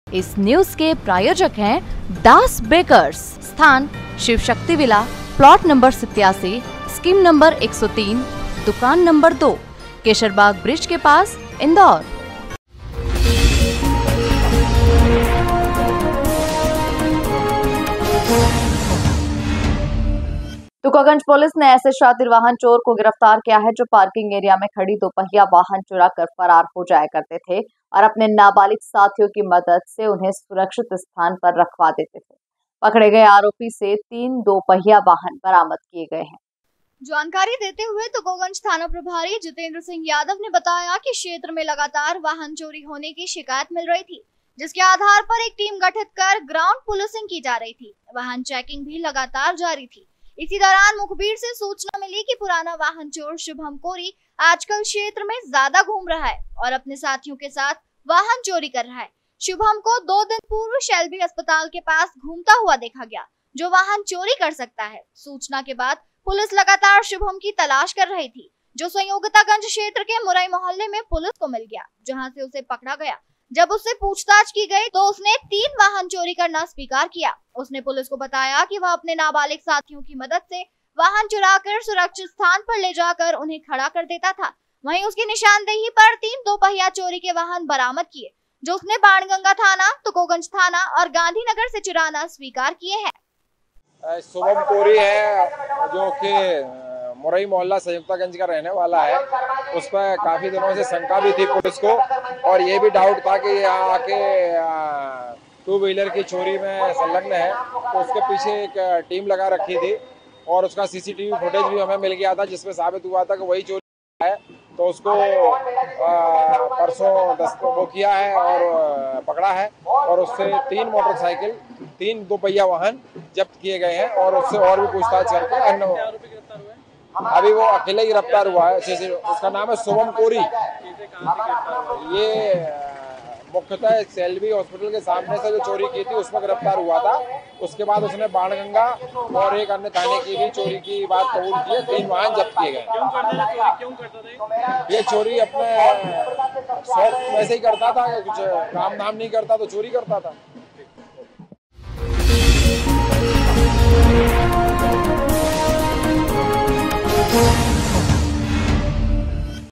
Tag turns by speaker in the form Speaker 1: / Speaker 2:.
Speaker 1: इस न्यूज के प्रायोजक हैं दास बेकर्स, स्थान Shiv Shakti villa, plot number 87, scheme number 103, दुकान नंबर 2, केशरबाग ब्रिज के पास, इंदौर। तुकागंज पुलिस ने ऐसे शातिर वाहन चोर को गिरफ्तार किया है जो पार्किंग एरिया में खड़ी दोपहिया वाहन चुरा कर फरार हो जाया करते थे और अपने नाबालिग साथियों की मदद से उन्हें सुरक्षित स्थान पर रखवा देते थे। पकड़े गए आरोपी से 3 दोपहिया वाहन बरामद किए गए हैं।
Speaker 2: जानकारी देते हुए तुकागंज थाना प्रभारी जितेंद्र सिंह यादव ने बताया कि क्षेत्र में लगातार वाहन चोरी होने की शिकायत मिल रही थी, जिसके आधार पर एक टीम गठित कर ग्राउंड पुलिसिंग की जा रही थी। वाहन चेकिंग भी लगातार जारी थी। इसी दौरान मुखबिर से सूचना मिली कि पुराना वाहन चोर शुभम कोरी आजकल क्षेत्र में ज्यादा घूम रहा है और अपने साथियों के साथ वाहन चोरी कर रहा है। शुभम को 2 दिन पूर्व शेल्बी अस्पताल के पास घूमता हुआ देखा गया, जो वाहन चोरी कर सकता है। सूचना के बाद पुलिस लगातार शुभम की तलाश कर रही थी, जो संयोगितागंज क्षेत्र के मुरई मोहल्ले में पुलिस को मिल गया, जहां से उसे पकड़ा गया। जब उससे पूछताछ की गई तो उसने 3 वाहन चोरी करना स्वीकार किया। उसने पुलिस को बताया कि वह अपने नाबालिग साथियों की मदद से वाहन चुराकर सुरक्षित स्थान पर ले जाकर उन्हें खड़ा कर देता था। वहीं उसकी निशानदेही पर 3 दोपहिया चोरी के वाहन बरामद किए, जो उसने बाणगंगा थाना, तुकागंज थाना और गांधीनगर से चुराना स्वीकार किए हैं।
Speaker 3: शुभम कोरी है जो कि मुरई मोहल्ला संयुक्तागंज का रहने वाला है। उस पर काफी दिनों से शंका भी थी पुलिस को और ये भी डाउट था कि यहाँ आके 2 व्हीलर की चोरी में संलग्न है, तो उसके पीछे एक टीम लगा रखी थी और उसका सीसीटीवी फुटेज भी हमें मिल गया था, जिसमें साबित हुआ था कि वही चोरी है। तो उसको परसों वो किया है और पकड़ा है और उससे 3 मोटरसाइकिल, 3 दोपहिया वाहन जब्त किए गए हैं और उससे और भी पूछताछ करके अन्य अभी वो अकेले ही गिरफ्तार हुआ है। उसका नाम है शुभम कोरी। ये मुख्यतः सेल्वी हॉस्पिटल के सामने से जो चोरी की थी उसमें गिरफ्तार हुआ था। उसके बाद उसने बाणगंगा और एक अन्य थाने की भी चोरी की बात कबूल की है। 3 वाहन जब्त किए गए।
Speaker 4: क्यों करता था
Speaker 3: ये चोरी अपने शौक वैसे ही करता था, कुछ काम धाम नहीं करता तो चोरी करता था।